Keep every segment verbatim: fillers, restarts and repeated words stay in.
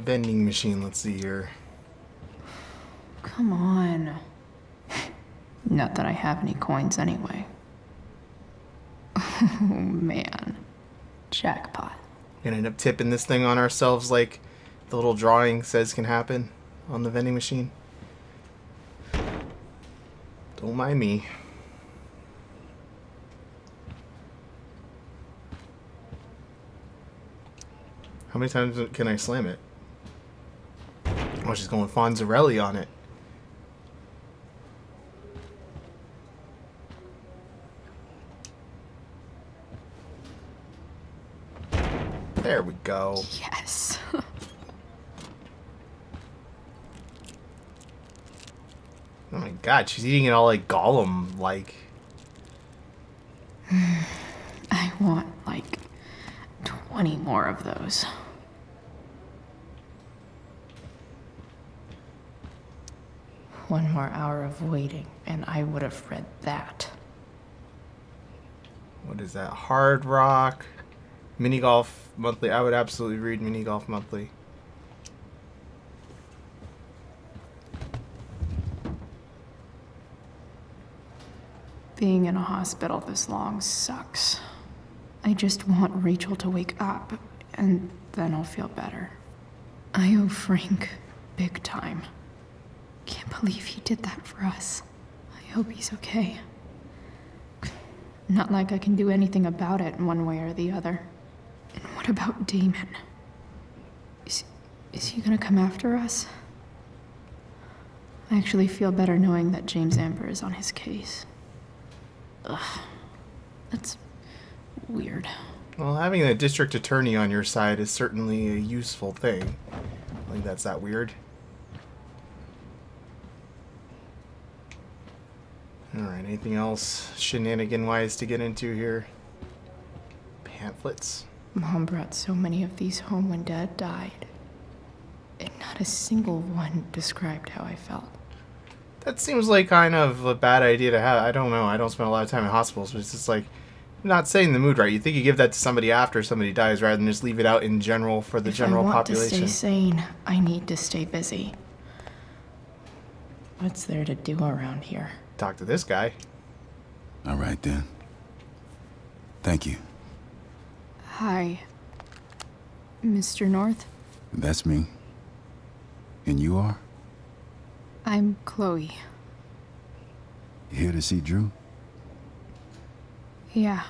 vending machine. Let's see here. Come on. Not that I have any coins anyway. Oh, man. Jackpot. Gonna end up tipping this thing on ourselves like the little drawing says can happen on the vending machine. Don't mind me. How many times can I slam it? Oh, she's going Fonzarelli on it. There we go. Yes. Oh my god, she's eating it all like Gollum-like. I want, like, twenty more of those. One more hour of waiting, and I would have read that. What is that? Hard Rock. Mini Golf Monthly. I would absolutely read Mini Golf Monthly. Being in a hospital this long sucks. I just want Rachel to wake up, and then I'll feel better. I owe Frank big time. Can't believe he did that for us. I hope he's okay. Not like I can do anything about it one way or the other. And what about Damon? Is, is he gonna come after us? I actually feel better knowing that James Amber is on his case. Ugh. That's weird. Well, having a district attorney on your side is certainly a useful thing. I think that's that weird. Alright, anything else shenanigan-wise to get into here? Pamphlets. Mom brought so many of these home when Dad died. And not a single one described how I felt. That seems like kind of a bad idea to have. I don't know. I don't spend a lot of time in hospitals, but it's just like not setting the mood right. You think you give that to somebody after somebody dies rather than just leave it out in general for the if general I want population. to stay sane, I need to stay busy. What's there to do around here? Talk to this guy. All right, then. Thank you. Hi, Mister North. That's me. And you are? I'm Chloe. You here to see Drew? Yeah.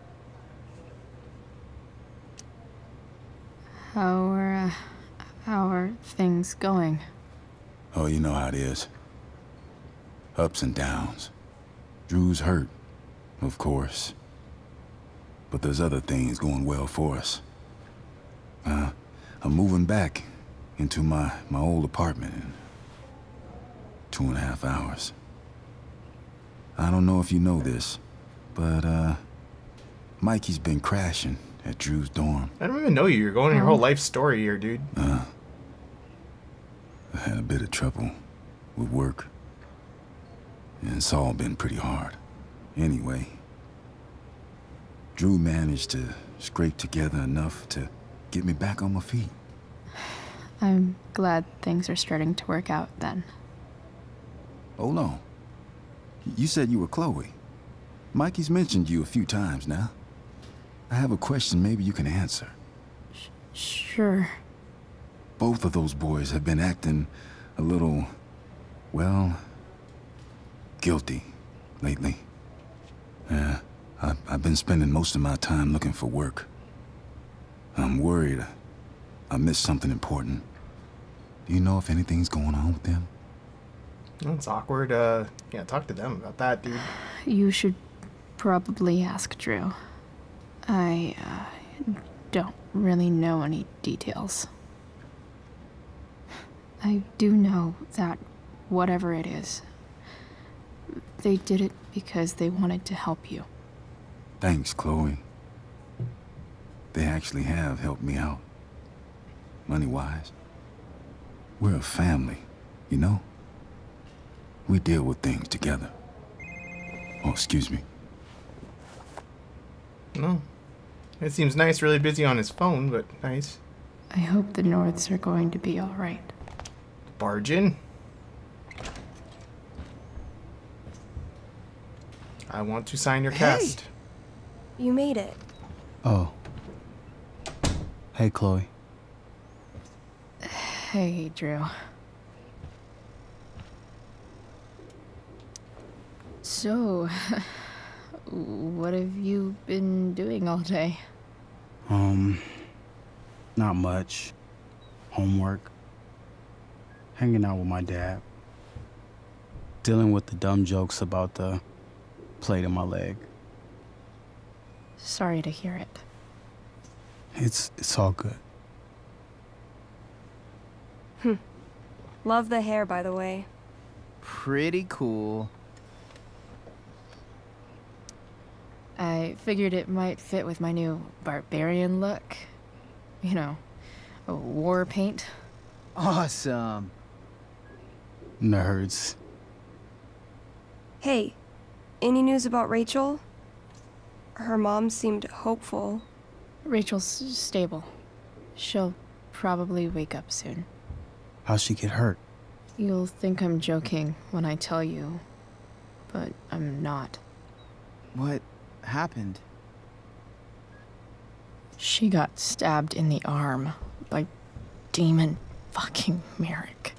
How are, uh, how are things going? Oh, you know how it is. Ups and downs. Drew's hurt, of course. But there's other things going well for us. Uh, I'm moving back into my, my old apartment in two and a half hours. I don't know if you know this, but, uh, Mikey's been crashing at Drew's dorm. I don't even know you. You're going in your whole life story here, dude. Uh, I had a bit of trouble with work. And it's all been pretty hard. Anyway, Drew managed to scrape together enough to get me back on my feet. I'm glad things are starting to work out then. Hold on. You said you were Chloe. Mikey's mentioned you a few times now. I have a question maybe you can answer. Sh sure. Both of those boys have been acting a little, well, guilty lately. Yeah, I, I've been spending most of my time looking for work. I'm worried I missed something important. Do you know if anything's going on with them? That's awkward. Uh, yeah, talk to them about that, dude. You should probably ask Drew. I, uh, don't really know any details. I do know that whatever it is, they did it because they wanted to help you. Thanks, Chloe. They actually have helped me out. Money-wise. We're a family, you know? We deal with things together. Oh, excuse me. No. It seems nice, really busy on his phone, but nice. I hope the Norths are going to be all right. Barge in. I want to sign your Hey! cast. You made it. Oh. Hey, Chloe. Hey, Drew. So, what have you been doing all day? Um, not much. Homework. Hanging out with my dad. Dealing with the dumb jokes about the plate in my leg. Sorry to hear it. It's it's all good. Love the hair, by the way. Pretty cool. I figured it might fit with my new barbarian look. You know, a war paint. Awesome. Nerds. Hey, any news about Rachel? Her mom seemed hopeful. Rachel's stable. She'll probably wake up soon. How'd she get hurt? You'll think I'm joking when I tell you, but I'm not. What happened? She got stabbed in the arm by Demon fucking Merrick.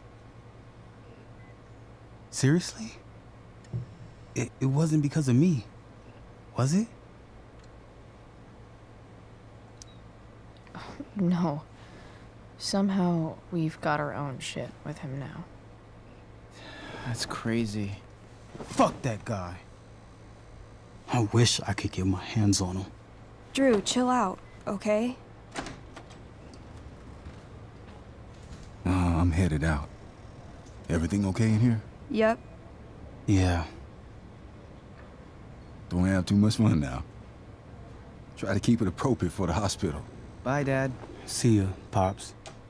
Seriously? It, it wasn't because of me, was it? No. Somehow we've got our own shit with him now. That's crazy. Fuck that guy. I wish I could get my hands on him. Drew, chill out, okay? Uh, I'm headed out. Everything okay in here? Yep. Yeah. Don't have too much fun now. Try to keep it appropriate for the hospital. Bye, Dad. See ya, Pops.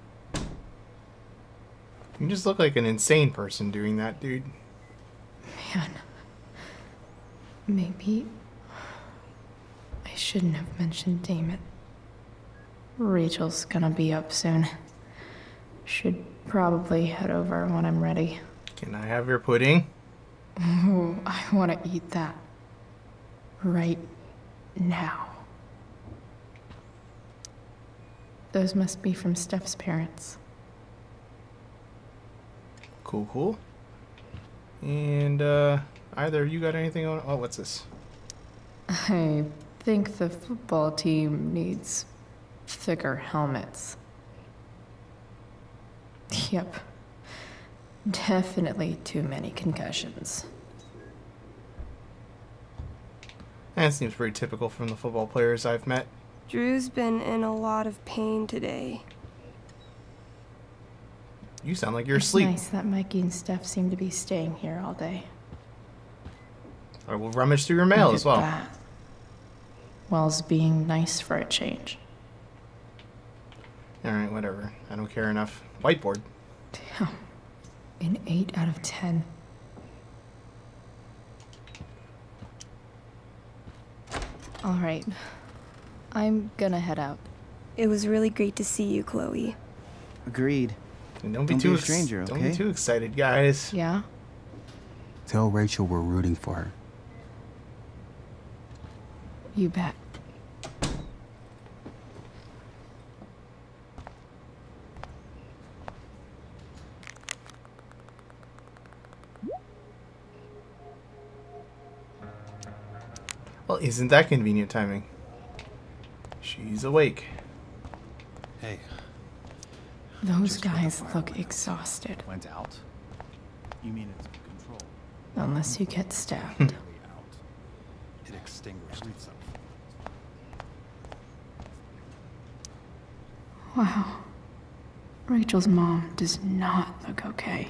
You just look like an insane person doing that, dude. Man. Maybe I shouldn't have mentioned Damon. Rachel's gonna be up soon. Should probably head over when I'm ready. Can I have your pudding? Ooh, I want to eat that. Right now. Those must be from Steph's parents. Cool, cool. And, uh, either you got anything on? Oh, what's this? I think the football team needs thicker helmets. Yep. Definitely too many concussions. That seems pretty typical from the football players I've met. Drew's been in a lot of pain today. You sound like you're It's asleep. nice that Mikey and Steph seem to be staying here all day. I will rummage through your mail Look as at well. that. Wells being nice for a change. Alright, whatever. I don't care enough. Whiteboard. Damn. An eight out of ten. All right. I'm gonna head out. It was really great to see you, Chloe. Agreed. And don't be Don't too be a ex- stranger, Don't okay? be too excited, guys. Yeah? Tell Rachel we're rooting for her. You bet. Well, isn't that convenient timing? She's awake. Hey, Those guys look exhausted. went out? You mean it's in control? Unless you get stabbed. Way out. It extinguished itself. Wow. Rachel's mom does not look okay.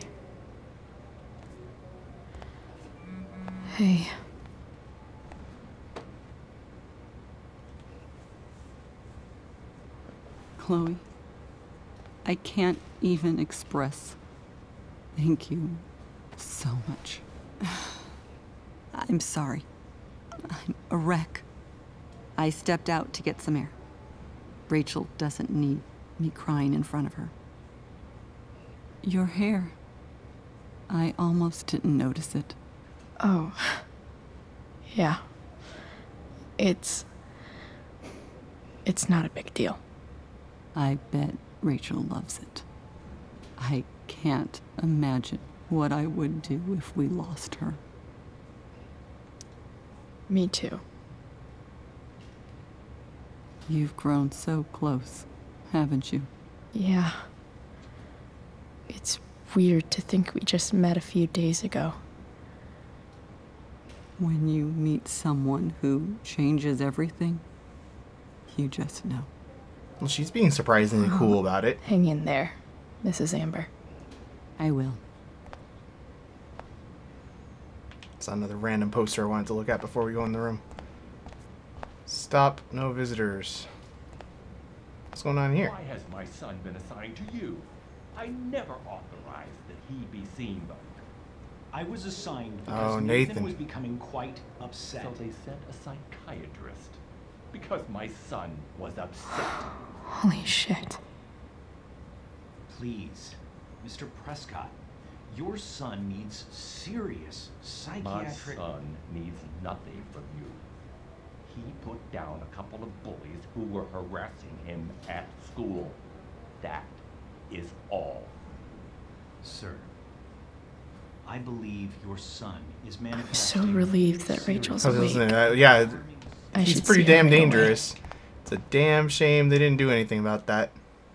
Hey. Chloe, I can't even express thank you so much. I'm sorry. I'm a wreck. I stepped out to get some air. Rachel doesn't need me crying in front of her. Your hair. I almost didn't notice it. Oh. Yeah. It's... It's not a big deal. I bet Rachel loves it. I can't imagine what I would do if we lost her. Me too. You've grown so close, haven't you? Yeah. It's weird to think we just met a few days ago. When you meet someone who changes everything, you just know. Well, she's being surprisingly cool about it. Hang in there, Missus Amber. I will. It's another random poster I wanted to look at before we go in the room. Stop, no visitors. What's going on here? Why has my son been assigned to you? I never authorized that he be seen by you. I was assigned because Oh, Nathan. Nathan was becoming quite upset. So they sent a psychiatrist because my son was upset. Holy shit. Please, Mister Prescott, your son needs serious psychiatric... My son needs nothing from you. He put down a couple of bullies who were harassing him at school. That is all. Sir, I believe your son is I'm manifesting... so relieved that Rachel's I was awake. listening to that. Yeah, I he's should pretty see her damn right away. dangerous. It's a damn shame they didn't do anything about that.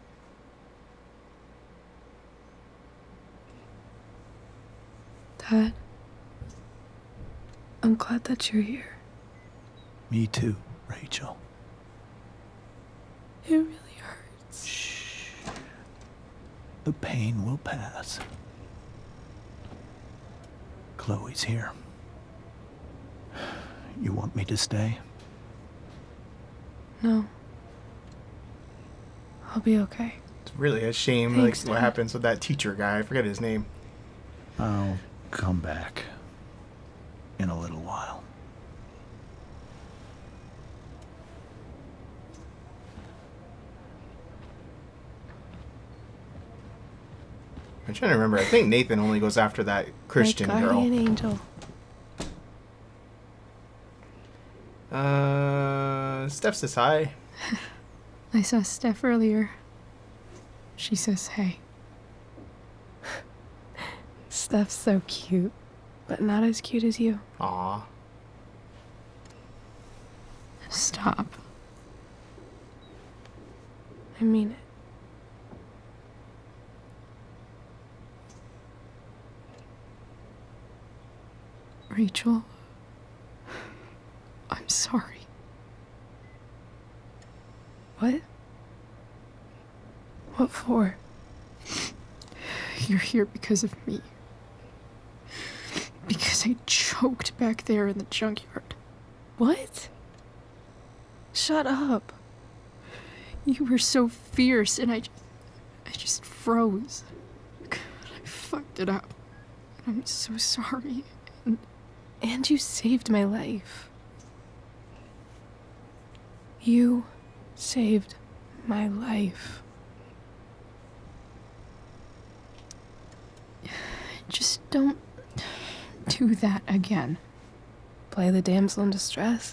Dad, I'm glad that you're here. Me too, Rachel. It really hurts. Shh. The pain will pass. Chloe's here. You want me to stay? No. I'll be okay. It's really a shame, Thanks, like what Dad. happens with that teacher guy. I forget his name. I'll come back in a little while. I'm trying to remember. I think Nathan only goes after that Christian My girl. guardian angel. Uh, Steph says hi. I saw Steph earlier. She says hey. Steph's so cute, but not as cute as you. Aw. Stop. I mean it. Rachel, I'm sorry. What? What for? You're here because of me. Because I choked back there in the junkyard. What? Shut up. You were so fierce and I just, I just froze. I fucked it up. I'm so sorry. And And you saved my life. You saved my life. just don't do that again. Play the damsel in distress?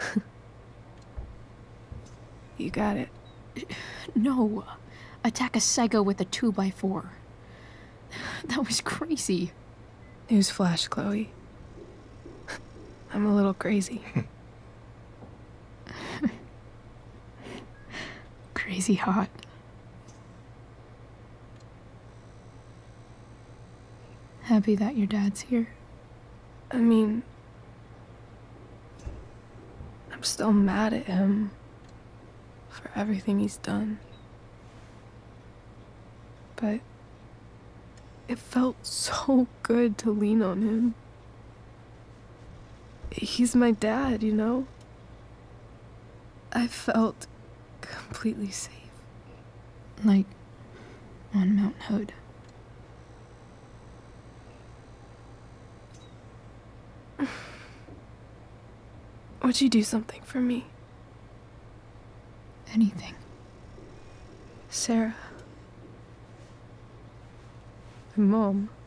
You got it. No. Attack a psycho with a two by four. That was crazy. Newsflash, Chloe. I'm a little crazy. Crazy hot. Happy that your dad's here? I mean, I'm still mad at him for everything he's done. But it felt so good to lean on him. He's my dad, you know? I felt completely safe. Like on Mount Hood. Would you do something for me? Anything. Sarah. My mom.